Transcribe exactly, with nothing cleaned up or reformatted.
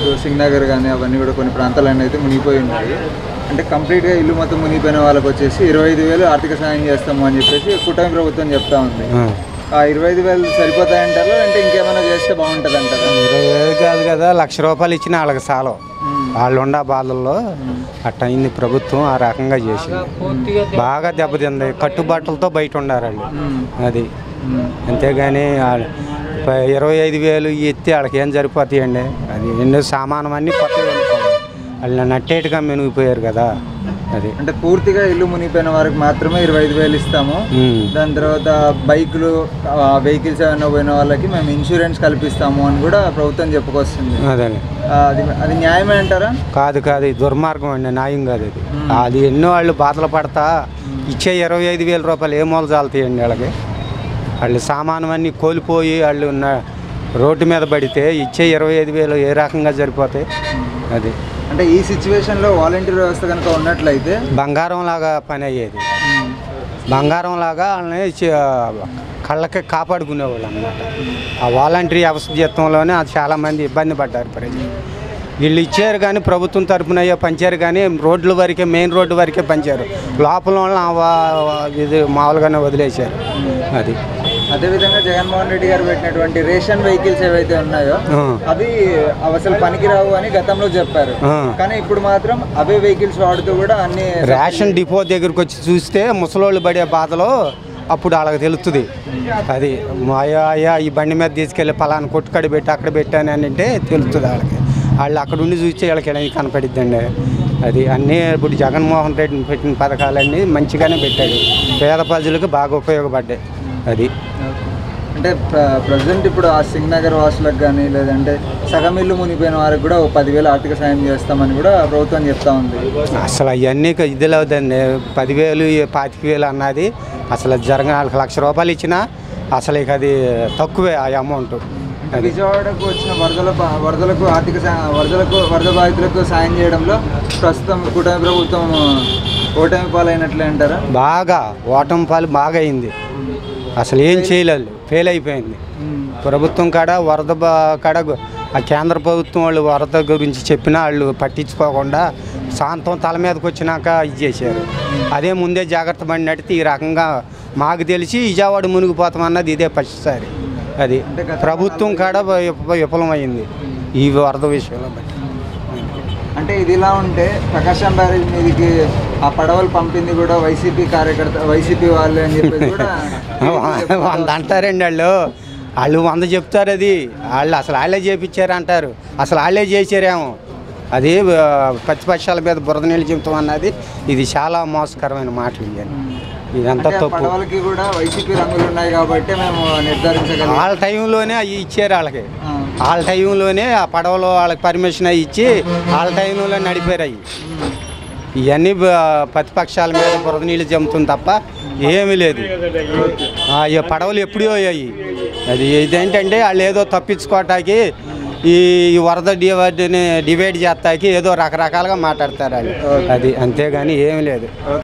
మనకు సింగనగర్ కానీ అవన్నీ కూడా కొన్ని ప్రాంతాలన్నీ అయితే మునిగిపోయి ఉన్నాయి. అంటే కంప్లీట్గా ఇల్లు మొత్తం మునిగిపోయిన వాళ్ళకి వచ్చేసి ఇరవై ఐదు వేలు ఆర్థిక సాయం చేస్తాము అని చెప్పేసి కూటమి ప్రభుత్వం చెప్తా ఉంది. ఆ ఇరవై ఐదు వేలు సరిపోతాయంటారు అంటే ఇంకేమైనా చేస్తే బాగుంటుంది అంటారా? ఇరవై వేలు కాదు కదా, లక్ష రూపాయలు ఇచ్చిన వాళ్ళకి సాలం. వాళ్ళు ఉండ బాధల్లో అట్ట అయింది. ప్రభుత్వం ఆ రకంగా చేసింది, బాగా దెబ్బతింది. కట్టుబాట్లతో బయట ఉండారు వాళ్ళు. అది అంతేగాని ఇరవై ఐదు వేలు ఎత్తి వాళ్ళకి ఏం సరిపోతాయండి? అది ఎన్నో సామానం అన్నీ కొత్తగా వాళ్ళు నట్టేటుగా మెనిగిపోయారు కదా. అది అంటే పూర్తిగా ఇల్లు మునిగిపోయిన వారికి మాత్రమే ఇరవై ఐదు వేలు ఇస్తాము. దాని తర్వాత బైకులు వెహికల్స్ ఏమైనా పోయిన వాళ్ళకి మేము ఇన్సూరెన్స్ కల్పిస్తాము అని కూడా ప్రభుత్వం చెప్పుకొస్తుంది. అదే అది అది న్యాయమే అంటారా? కాదు కాదు, ఇది దుర్మార్గం అండి, న్యాయం కాదు అది. అది ఎన్నో వాళ్ళు బాధలు పడతా ఇచ్చే ఇరవై ఐదు వేల రూపాయలు ఏ మూల చాలుతాయండి వాళ్ళకి? వాళ్ళు సామానం అన్నీ కోల్పోయి వాళ్ళు ఉన్న రోడ్డు మీద పడితే ఇచ్చే ఇరవై ఐదు వేలు ఏ రకంగా సరిపోతాయి? అది అంటే ఈ సిచ్యువేషన్లో వాలంటీర్ వ్యవస్థ కనుక ఉన్నట్లయితే బంగారం లాగా పని అయ్యేది. బంగారం లాగా వాళ్ళని కళ్ళకి కాపాడుకునేవాళ్ళు అన్నమాట. ఆ వాలంటీర్ వ్యవస్థ జీతంలోనే చాలామంది ఇబ్బంది పడ్డారు ప్రజలు. వీళ్ళు ఇచ్చారు కానీ ప్రభుత్వం తరఫున అయ్యే పంచారు కానీ రోడ్ల వరకే, మెయిన్ రోడ్డు వరకే పంచారు. లోపల వాళ్ళని ఇది మామూలుగానే వదిలేశారు. అది అదేవిధంగా జగన్మోహన్ రెడ్డి గారు పెట్టినటువంటి రేషన్ వెహికల్స్ ఏవైతే ఉన్నాయో అవి అసలు పనికిరావు అని గతంలో చెప్పారు. కానీ ఇప్పుడు మాత్రం అవే వెహికల్స్ వాడుతూ కూడా అన్ని రేషన్ డిపో దగ్గరకు వచ్చి చూస్తే ముసలోళ్ళు పడే బాధలో అప్పుడు వాళ్ళకి తెలుస్తుంది. అది అయ్యా అయ్యా ఈ బండి మీద తీసుకెళ్ళి పలానా కొట్టుకడ పెట్టి అక్కడ పెట్టాను అని అంటే తెలుస్తుంది వాళ్ళకి. వాళ్ళు అక్కడ ఉండి చూస్తే వీళ్ళకి ఎలా కనపడిద్దండి. అది అన్నీ ఇప్పుడు జగన్మోహన్ రెడ్డి పెట్టిన పథకాలన్నీ మంచిగానే పెట్టాడు, పేద ప్రజలకు బాగా ఉపయోగపడ్డాయి. అది అంటే ప్రజెంట్ ఇప్పుడు ఆ సింగనగర్ వాసులకు కానీ లేదంటే సగం ఇల్లు మునిగిపోయిన వారికి కూడా ఓ పదివేలు ఆర్థిక సాయం చేస్తామని కూడా ప్రభుత్వం చెప్తా ఉంది. అసలు అవన్నీ ఇదిలో అవుతుంది. పదివేలు పాతిక వేలు అన్నది అసలు జరగ వాళ్ళకి లక్ష రూపాయలు ఇచ్చినా అసలు ఇక అది తక్కువే ఆ అమౌంట్. విజయవాడకు వచ్చిన వరదల వరదలకు ఆర్థిక వరదలకు వరద బాధితులకు సాయం చేయడంలో ప్రస్తుతం కూటమి ప్రభుత్వం ఓటమి పాలైనట్లే అంటారా? బాగా ఓటమి పాలు బాగా అయింది. అసలు ఏం చేయలేదు, ఫెయిల్ అయిపోయింది ప్రభుత్వం. కాడ వరద కాడ ఆ కేంద్ర ప్రభుత్వం వాళ్ళు వరద గురించి చెప్పినా వాళ్ళు పట్టించుకోకుండా శాంతం తల మీదకి వచ్చినాక ఇది చేశారు. అదే ముందే జాగ్రత్త పడినట్టు ఈ రకంగా మాకు తెలిసి విజయవాడ మునిగిపోతామన్నది ఇదే ఫస్ట్సారి. అది ప్రభుత్వం కాడ విఫలమైంది ఈ వరద విషయంలో. అంటే ఇది ఇలా ఉంటే ప్రకాశం బ్యారేజ్ మీదకి ఆ పడవలు పంపింది కూడా వైసీపీ కార్యకర్త వైసీపీ వాళ్ళే అని చెప్పేసి కూడా వంద అంటారండి వాళ్ళు. వాళ్ళు వంద చెప్తారు. అది వాళ్ళు అసలు వాళ్ళే చేపించారు అంటారు, అసలు వాళ్ళే చేశారేమో. అది ప్రతిపక్షాల మీద బురద నీళ్ళు చెబుతాం అన్నది ఇది చాలా మోసకరమైన మాటలు. ఇవన్నీ ఇదంతా తప్పు. పడవలకి కూడా వైసీపీ రంగులు ఉన్నాయి కాబట్టి మేము నిర్ధారించగలం. వాళ్ళ టైంలోనే అవి ఇచ్చారు వాళ్ళకి. వాళ్ళ టైంలోనే ఆ పడవలో వాళ్ళకి పర్మిషన్ అవి ఇచ్చి వాళ్ళ టైంలో నడిపారు. అవి ఇవన్నీ ప్రతిపక్షాల మీద బురద నీళ్ళు జమ్ముతుంది తప్ప ఏమీ లేదు. ఈ పడవలు ఎప్పుడూ అయ్యాయి. అది ఇదేంటంటే వాళ్ళు ఏదో తప్పించుకోవటానికి ఈ వరద డివైడ్ని డివైడ్ చేస్తాకి ఏదో రకరకాలుగా మాట్లాడతారు వాళ్ళు. అది అంతేగాని ఏమీ లేదు.